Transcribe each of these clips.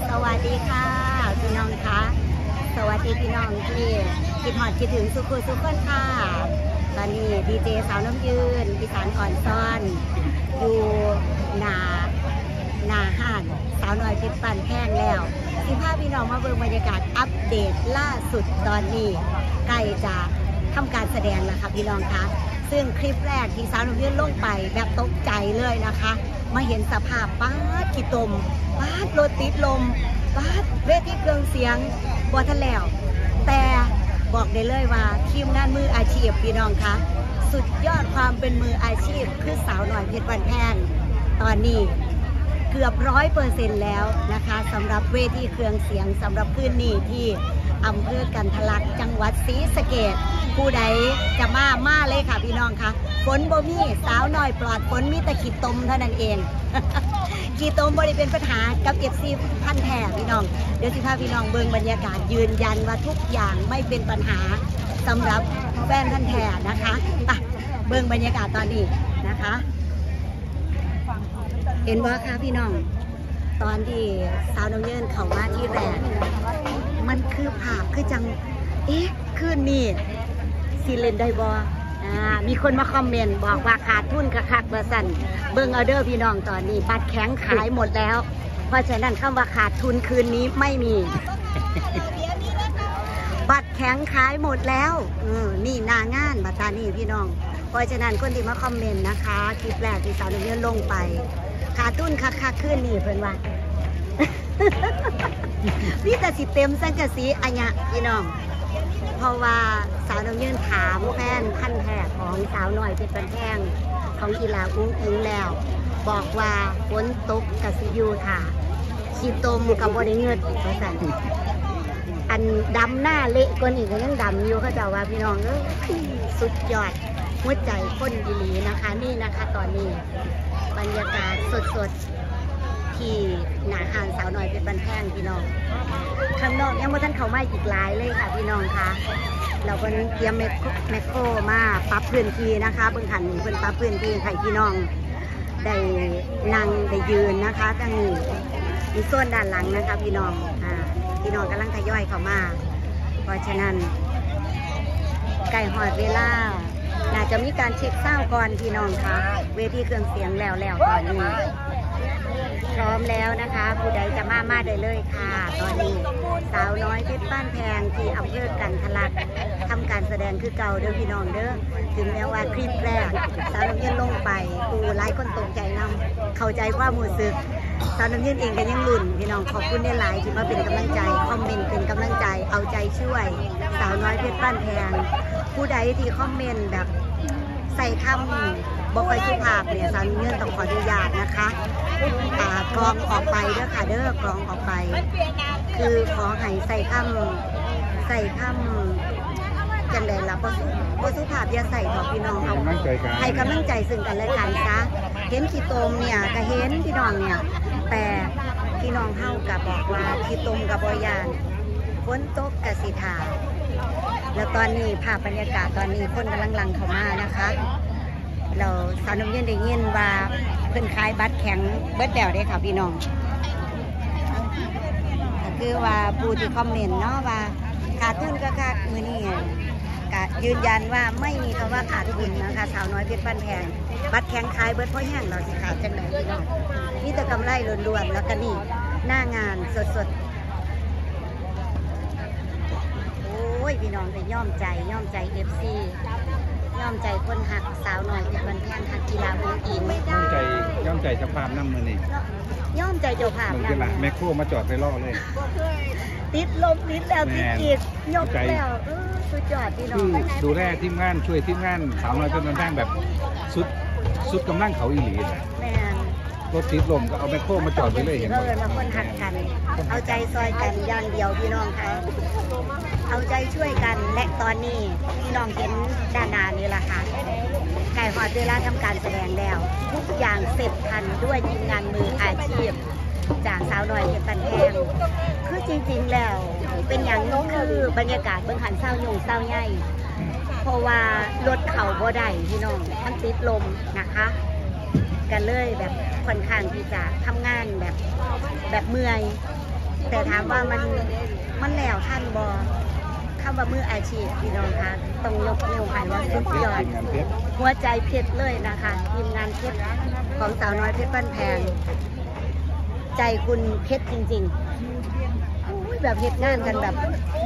สวัสดีค่ะพี่น้องคะสวัสดีพี่น้องที่คิดหอดคิดถึงสุขุสุขคนค่ะตอนนี้ดีเจสาวน้ำยืนอีสานอ่อนซ้อนอยู่หนาห้านสาวน้อยเพชรปันแพงแล้วที่พาพี่น้องมาเบิ่งบรรยากาศอัปเดตล่าสุดตอนนี้ใกล้จะทำการแสดงแล้วค่ะพี่น้องคะซึ่งคลิปแรกที่สาวน้ำยืนลงไปแบบตกใจเลยนะคะมาเห็นสภาพป้าขี้ตมป้ารถติดลมป้าเวทีเครื่องเสียงบอทันแล้วแต่บอกได้เลยว่าทีมงานมืออาชีพพี่น้องคะสุดยอดความเป็นมืออาชีพคือสาวหน่อยเพชรวันแพงตอนนี้เกือบ100%แล้วนะคะสำหรับเวทีเครื่องเสียงสำหรับคืนนี้ที่อำเภอกันทะลักจังหวัดศรีสะเกษผู้ใดจะมาเลยค่ะพี่น้องคะฝนบ่มีสาวน้อยปลอดฝนมีแต่ขีดตมเท่านั้นเอง ขีดตมบ่ได้เป็นปัญหากับเอฟซีพันแท้พี่น้องเดี๋ยวสิพาพี่น้องเบิ่งบรรยากาศยืนยันว่าทุกอย่างไม่เป็นปัญหาสำหรับแฟนพันแท้นะคะไปเบิ่งบรรยากาศตอนนี้นะคะเห็นว่าค่ะพี่น้องตอนที่สาวน้องเยินเข้ามาที่แรกมันคือภาพคือจังคืนนี้ซีเลนได้บอมีคนมาคอมเมนต์บอกว่าขาดทุนคักๆเบอร์สันเบิ้งเอาเดอร์พี่น้องตอนนี้บัตรแข็งขายหมดแล้วเพราะฉะนั้นคำว่าขาดทุนคืนนี้ไม่มี บัตรแข็งขายหมดแล้วนี่นางานบัตรตานี่พี่น้องเพราะฉะนั้นคนที่มาคอมเมนต์นะคะคลิปแรกที่สาวน้ำเงินลงไปขาดทุนคักๆคืนนี้เพิ่นว่า พี่แต่สิเต็มสังกะสีอันยะพี่น้องเพราะว่าสาวน้ำยืนถามแฟนขั้นแท้ของสาวน้อยเพชรบันแพงของกีฬาอุ้งอิงแล้วบอกว่าฝนตกกะสิยูค่ะขี้ตมกับบริเงิดเพราะสั่นอันดำหน้าเละกว่านี้ก็ยังดำอยู่เขาเจ้าว่าพี่น้องสุดยอดหัวใจคนดีหลีนะคะนี่นะคะตอนนี้บรรยากาศสดๆที่หนาหานสาวน้อยเพชรบันแพงพี่น้องข้างนอกยังไม่ทันเข้ามาอีกหลายเลยค่ะพี่น้องคะเราเป็นเตรียมแมคโครมาปรับพื้นที่นะคะเพิ่งหันเพิ่งปรับพื้นที่ให้พี่น้องได้นั่งได้ยืนนะคะตั้งนี้มีส่วนด้านหลังนะคะพี่น้องพี่น้องกำลังทยอยเข้ามาเพราะฉะนั้นไก่หอดเวลาน่าจะมีการเช็คเส้าก่อนพี่น้องคะเวทีเครื่องเสียงแล้วตอนนี้พร้อมแล้วนะคะผู้ใดจะมาได้เลยค่ะตอนนี้สาวน้อยเพชรบ้านแพงที่อำเภอกันทะลักทำการแสดงคือเก่าเด้อพี่น้องเด้อถึงแม้ว่าคลิปแรกสาวน้ำเย็นลงไปหลายคนตกใจนำเข้าใจความรู้สึกสาวน้ำเย็นเองก็ยังลุ้นพี่น้องขอบคุณในหลายที่มาเป็นกำลังใจคอมเมนต์เป็นกำลังใจเอาใจช่วยสาวน้อยเพชรบ้านแพงผู้ใดที่คอมเมนต์แบบใส่คำบอกไปสุภาพเนี่ยสาวน้ำเย็นต้องขออนุญาตนะคะกรองออกไปเด้อค่ะเด้อกรองออกไปคือขอให้ใส่คำจังใดล่ะบ่สุภาพอย่าใส่ต่อพี่น้องเอาให้กำลังใจซึ่งกันและกันซะเห็นขี้ตมเนี่ยก็เห็นพี่น้องเนี่ยแต่พี่น้องเฮากับบอกว่าขี้ตมกับบ่ยานฝนตกกะสิทาแล้วตอนนี้ภาพบรรยากาศตอนนี้คนกำลังหลั่งเข้ามานะคะเราสาวน้ำเย็นได้ยินว่าเพิ่นขายบัตรแข็งเบิดแล้วได้ค่ะพี่น้องคือว่าผู้ที่คอมเมนต์เนาะว่าขาดทุนก็ขาดมือนี่ก็ยืนยันว่าไม่มีคำว่าขาดทุนนะคะสาวน้อยเพชรบ้านแพงบัตรแข็งขายเบิดเพราะแห้งเราสิขาดจังไหนพี่น้องนี่แต่กำไรล้วนๆแล้วก็นี่หน้างานสดๆโอ้ยพี่น้องจะย่อมใจFCย่อมใจคนหักสาวหน่อยเป็นวันแพงหักกีฬาบุญอินย่อมใจเจ้าภาพนั่งมือนี่ย่อมใจเจ้าภาพนั่งแมคโครมาจอดไปล่อเลยติดลมติดแล้วติดอีกยกแล้วสุดยอดพี่น้องดูแลทีมงานช่วยทีมงานสาวน้อยเป็นวันแพงแบบสุดกำลังเขาอีหลีแม่รถติดลมก็เอาแมคโครมาจอดไปเลยเห็นไหมมาคนหักกันเอาใจซอยกันอย่างเดียวพี่น้องค่ะเอาใจช่วยกันและตอนนี้พี่น้องเห็นด้านหน้านี่แหละค่ะไก่หอดเวลาทำการแสดงแล้วทุกอย่างเสร็จทันด้วยทีมงานมืออาชีพจากสาวน้อยเพชรบันแพงคือจริงๆแล้วเป็นอย่างน้องคือบรรยากาศเบื้องหันเศร้าหยุ่งเศร้าใหญ่เพราะว่ารถเขาบ่ได้พี่น้องมันติดลมนะคะกันเลยแบบค่อนข้างที่จะทำงานแบบเมื่อยแต่ถามว่ามันแล้วท่านบอคำว่ามืออาชีพพี่น้องคะต้องยกนิ้วให้ว่าสุดยอดหัวใจเพชรเลยนะคะทีมงานเพชรของสาวน้อยเพชรบ้านแพงใจคุณเพชรจริงๆแบบเหตุงานกันแบบ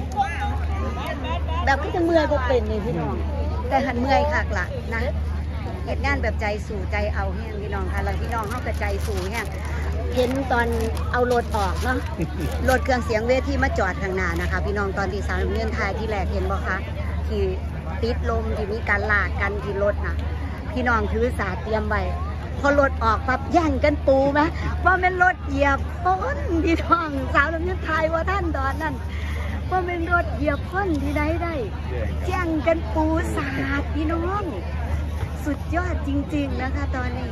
ก็จะเมื่อยก็เป็นเลยพี่น้องแต่หันเมื่อยคักล่ะนะเหตุงานแบบใจสู่ใจเอาแห้งพี่น้องค่ะแล้วพี่น้องเข้ากับใจสู่แห้งเห็นตอนเอารถออกเนาะรถเครื่องเสียงเวทีมาจอดข้างหน้านะคะพี่น้องตอนที่สาวเงินไทยที่แรกเห็นบ่คะที่ติดลมที่มีการลากกันที่รถนะพี่น้องถือสาเตรียมไว้พอรถออกปั๊บแย่งกันปูไหมว่าเป็นรถเหยียบพ้นพี่น้องสาวเงินไทยว่าท่านตอนนั้นว่าเป็นรถเหยียบพ้นที่ได้แย่งกันปูสาดพี่น้องสุดยอดจริงๆนะคะตอนนี้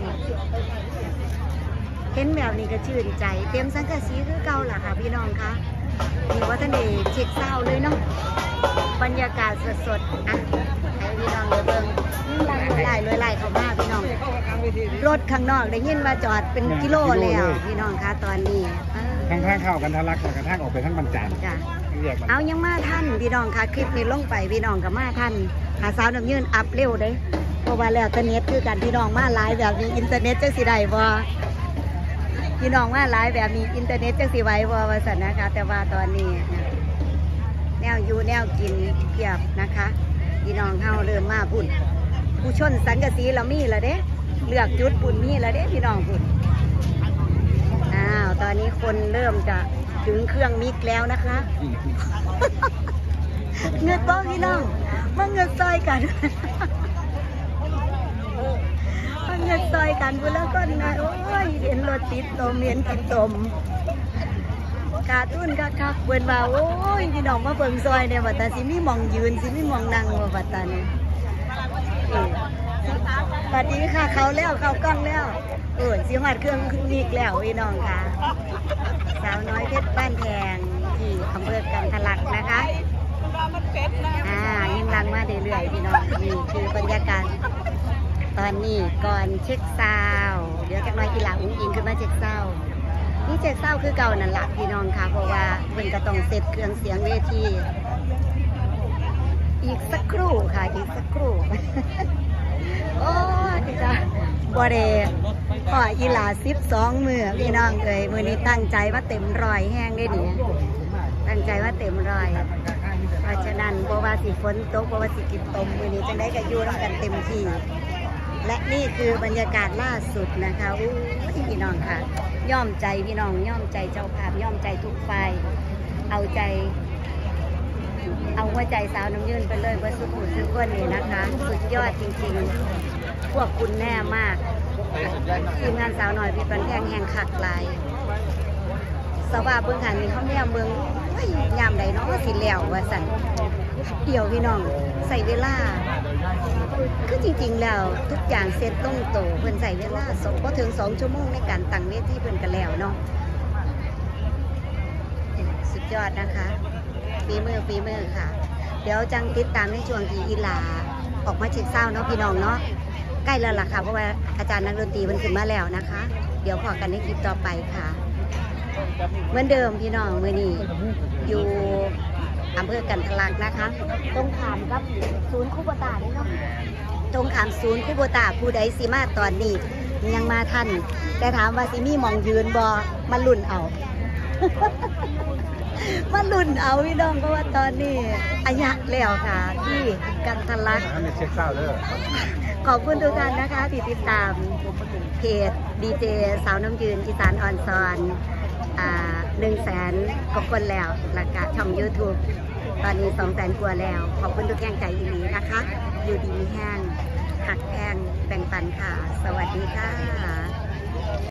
เห็นแบบนี้ก็ชื่นใจเต็มสังกะสีคือเก่าล่ะค่ะพี่น้องคะมีว่าท่านเอกเช็คเศร้าเลยเนาะบรรยากาศสดๆอ่ะให้พี่น้องเบิ่งไล่เข้ามาพี่น้องรถข้างนอกได้ยินว่าจอดเป็นกิโลแล้วพี่น้องคะตอนนี้ทางเข้ากันทะลักกระทั่งออกไปทั้งบรรจานเอายังมาท่านพี่น้องคะคลิปนี้ลงไปพี่น้องกับมาท่านหาสาวน้ำยืนอัพเร็วเด้เพราะว่าแล้วอินเทอร์เน็ตคือกันพี่น้องมาไลฟ์แบบนี้อินเทอร์เน็ตจะสิได้บ่พี่น้องมาไลฟ์แบบนี้อินเทอร์เน็ตจะสิไหวบ่ว่าซั่นนะคะแต่ว่าตอนนี้แนวอยู่แนวกินเพียบนะคะพี่น้องเฮาเริ่มมาพุ่นผู้ชนสังกะสีเรามีแล้วเด้เลือกจุดปุ่นมีแล้วเด้พี่น้องพุ่นตอนนี้คนเริ่มจะถึงเครื่องมิกแล้วนะคะเงือกบ้องพี่น้องมาเงือกซอยกันมาเงือกซอยกันพูดแล้วก็นะโอ้ยเห็นรถติดตมเห็นกินตมการทุ่นคักเบิ่นว่าโอ้ยพี่น้องมาเบิ่งซอยเนี่ยว่าแต่สิมีมองยืนสิมีมองนั่งว่าบัดตานี่สวัสดีค่ะเขาแล้วเขากล้องแล้วสิหอดเครื่องมิกแล้วพี่น้องค่ะสาวน้อยเพชรบ้านแพงที่อำเภอกันทะลักนะคะยังลังมาเรื่อยๆพี่น้องนี่คือบรรยากาศตอนนี้ก่อนเช็คซาวเดี๋ยวจากน้อยกีฬาอุ้งอิงขึ้นมาเช็คซาวนี่เช็คซาวคือเก่านั่นแหละพี่น้องค่ะเพราะว่าเป็นกระต้องเซตเครื่องเสียงเวทีอีกสักครู่ค่ะอีกสักครู่โอ้ยจ้ะบ่ได้ขออีหลา12มือพี่น้องเลยมือนี้ตั้งใจว่าเต็มร้อยแห้งได้ดีตั้งใจว่าเต็มร้อยเพราะฉะนั้นเพราะว่าสิฝนตกเพราะว่าสิกินตมมือนี้จะได้กับยูร่วมกันเต็มที่และนี่คือบรรยากาศล่าสุดนะคะพี่น้องค่ะย่อมใจพี่น้องย่อมใจเจ้าภาพย่อมใจทุกฝ่ายเอาหัวใจสาวน้ำยืนไปเลยว่าสุขุมสุขคนนี่นะคะสุดยอดจริงๆพวกคุณแน่มากทีมงานสาวหน่อยพี่ปันแพงแห่งขักลายสว่าเบื้องหันนี่เขาแนวเมืองยามใดเนาะสิเหลวว่าสั่นเดี่ยวพี่น้องใส่เวลาคือจริงๆแล้วทุกอย่างเสร็จต้องโตเพิ่นใส่เวลาพอถึง2 ชั่วโมงในการตั้งเวทีเพิ่นกันแล้วเนาะสุดยอดนะคะฝีมือค่ะเดี๋ยวจังติดตามในช่วงที่อีหลาออกมาเช็คเศร้าเนาะพี่น้องเนาะใกล้แล้วล่ะค่ะเพราะว่าอาจารย์นักดนตรีมันขึ้นมาแล้วนะคะเดี๋ยวพอกันในคลิปต่อไปค่ะเหมือนเดิมพี่น้องมื้อนี้อยู่อำเภอกันทะลักนะคะตรงขามกับศูนย์คูโบตานี่เนาะตรงขามศูนย์คูโบตาผู้ใดสิมาตอนนี้ยังมาทันแต่ถามว่าสิมีมองยืนบอมาลุ่นเอา มาลุ่นเอาพี่น้องเพราะว่าตอนนี้อายักแล้วค่ะที่กันทะลักขอบคุณทุกท่านนะคะที่ติดตามเพจดีเจสาวน้ำยืนอีสานออนซอน100,000 กว่าคนแล้วแล้วก็ช่อง YouTube ตอนนี้200,000 กว่าแล้วขอบคุณทุกแรงใจอีหลีนะคะอยู่ดีมีแห้งหักแพงแบ่งปันค่ะสวัสดีค่ะ